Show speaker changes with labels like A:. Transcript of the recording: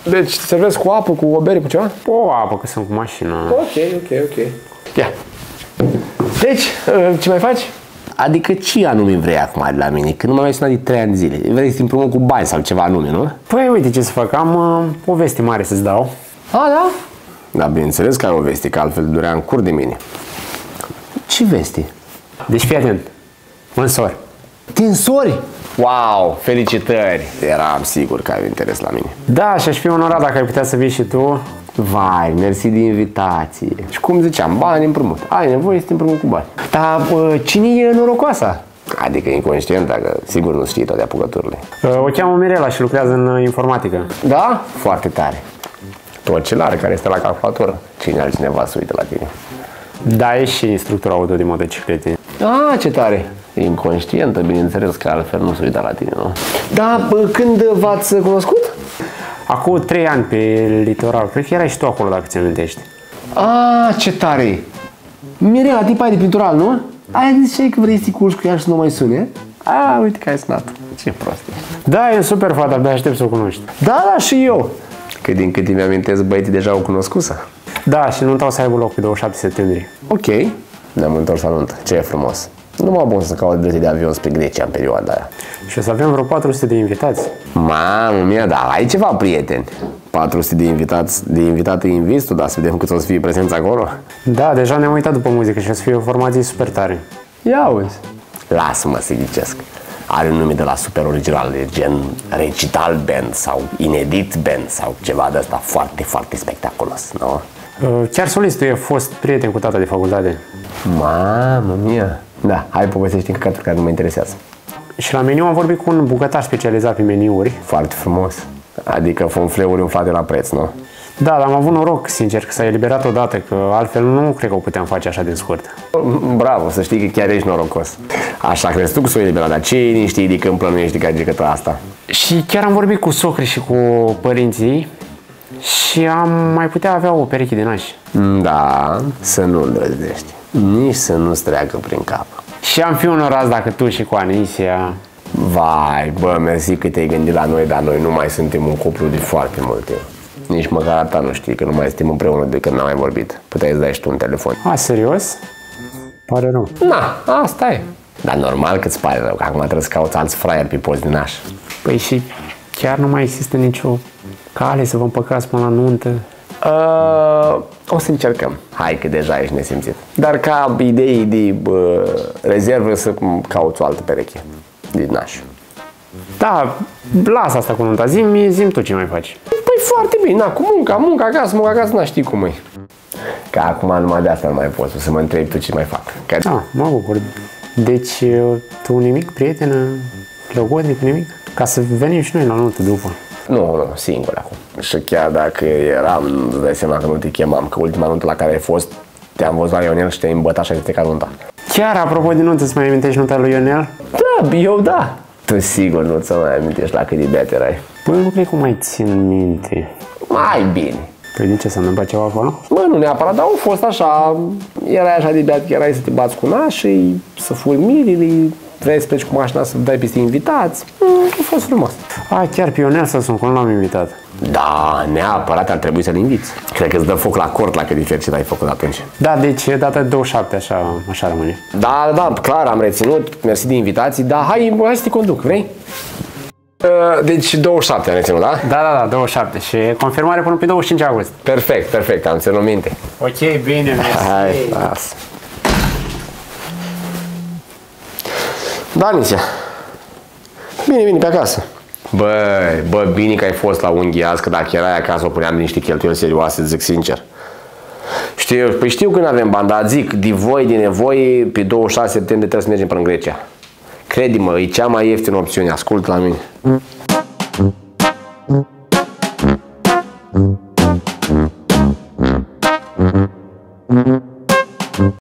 A: Deci servesc cu apă, cu o bere, cu ceva?
B: O apă, că sunt cu mașina.
A: Ok. Ia. Deci, ce mai faci?
C: Adică ce anume vrei acum de la mine? Că nu m-am mai sunat de 3 ani de zile. Vrei să-ți împrumut cu bani sau ceva anume, nu?
B: Păi uite ce să fac, am o veste mare să-ți dau.
A: Da?
C: Da, bineînțeles că ai o veste, că altfel durea în cur de mine. Ce veste?
B: Deci fii atent, mă însori.
C: Te însori? Wow, felicitări! Eram sigur că ai interes la mine.
B: Da, și aș fi onorat dacă ai putea să vii și tu.
C: Vai, mersi de invitație. Și cum ziceam, bani împrumut. Ai nevoie să te împrumut cu bani.
B: Dar cine e norocoasa?
C: Adică inconștient, dacă sigur nu știi toate apucăturile.
B: O cheamă Mirela și lucrează în informatică.
C: Da? Foarte tare. Tu ocelar care este la calculator. Cine altcineva să uită la tine?
B: Da, e și instructor auto de motociclete.
C: Ah, ce tare! Inconștientă, bineînțeles că altfel nu se uita la tine, nu?
A: Da, când v-ați cunoscut?
B: Acum 3 ani pe litoral, cred că erai și tu acolo dacă ți amintești.
A: Ah, ce tare! Mirela, tipa aia de pintural, nu? Aia ziceai că vrei să te culci cu ea și să nu mai sune? Uite că ai sunat.
C: Ce prost ești.
B: Da, e super fată, abia aștept să o cunoști.
A: Da, și eu.
C: Că din câte mi-amintesc, băieții deja au cunoscut-o.
B: Da, și nunta o să aibă loc pe 27 septembrie.
C: Ok, ne-am întors la nuntă. Ce e frumos. Nu mă bun să caut bilete de avion spre Grecia în perioada aia.
B: Și o să avem vreo 400 de invitați.
C: Mamă mia, da, ai ceva prieteni. 400 de invitate inviți tu, dar să vedem cât o să fie prezenți acolo.
B: Da, deja ne-am uitat după muzică și o să fie o formație super tare.
A: Ia uzi.
C: Lasă-mă să ghicesc. Are un nume de la super original, gen recital band sau inedit band sau ceva de asta foarte, foarte spectaculos, nu?
B: Chiar solistul e fost prieten cu tata de facultate.
C: Mamă mia. Da, hai povestești în căcaturi care nu mă interesează.
B: Și la meniu am vorbit cu un bucătar specializat pe meniuri.
C: Foarte frumos. Adică fonfleuri umflate la preț, nu?
B: Da, dar am avut noroc, sincer, că s-a eliberat odată, că altfel nu cred că o puteam face așa de scurt.
C: Bravo, să știi că chiar ești norocos. Așa crezi tu că s-o eliberat, dar ce știi de când plănuiești ca jucătura asta?
B: Și chiar am vorbit cu socri și cu părinții și am mai putea avea o pereche de nași.
C: Da, să nu îndrăznești. Nici să nu-ți treacă prin cap.
B: Și am fi onorați dacă tu și cu Anisia...
C: Vai, bă, mersi că te-ai gândit la noi, dar noi nu mai suntem un cuplu de foarte mult timp. Nici măcar ta nu știi că nu mai suntem împreună de când n-am mai vorbit. Puteai să dai și tu un telefon.
B: Serios? Pare rău.
C: Na, asta e. Dar normal că îți pare rău, că acum trebuie să cauți alți fraieri pe post din naș.
B: Păi și chiar nu mai există nicio cale să vă împăcați până la nuntă?
C: O să încercăm. Hai că deja ești nesimțit. Dar ca idei de rezervă să cauți o altă pereche din naș.
B: Da, lasă asta cu nunta. Zi-mi tu ce mai faci.
C: Păi foarte bine, na, cu munca acasă, n-a știi cum e. Că acum numai de asta nu mai poți, o să mă întrebi tu ce mai fac. Că...
B: Da, mă bucur. Deci, tu nimic, prietenă, logodnic, nimic? Ca să venim și noi la nuntă după.
C: Nu, singur acum. Și chiar dacă eram, îți dai seama că nu te chemam, că ultima nuntă la care ai fost, te-am văzut la Ionel și te-ai îmbătat și ai stricat nunta.
B: Chiar, apropo de nuntă, îți mai amintești nunta lui Ionel?
C: Da, eu da. Tu sigur nu ți mai amintești la cât de beat erai.
B: Păi nu cred că mai țin minte.
C: Mai bine.
B: Păi de ce, s-a întâmplat ceva acolo?
C: Bă, nu neapărat, dar au fost așa, erai așa de beat că erai să te bați cu nașii, să furi mirile, vrei să pleci cu mașina să dai peste invitați. A fost frumos.
B: Chiar pe Ionel să sun, că nu l-am invitat.
C: Da, neapărat ar trebui să-l inviți. Cred că îți dă foc la cort la cât de fericit ai făcut atunci.
B: Da, deci data de 27, așa rămâne.
C: Da, clar, am reținut, mersi de invitații, dar hai să te conduc, vrei? Deci 27 am reținut, da?
B: Da, 27 și confirmare până pe 25 august.
C: Perfect, am ținut minte.
B: Ok, bine, mersi.
C: Hai, lasă. Da, Nicia. Bine, pe acasă. Bă, bine că ai fost la unghiați, că dacă erai acasă o puneam de niște cheltuieli serioase, zic sincer. Știu că nu avem bani, dar zic, de nevoie, pe 26 septembrie trebuie să mergem până în Grecia. Crede-mă, e cea mai ieftină opțiune, ascultă la mine.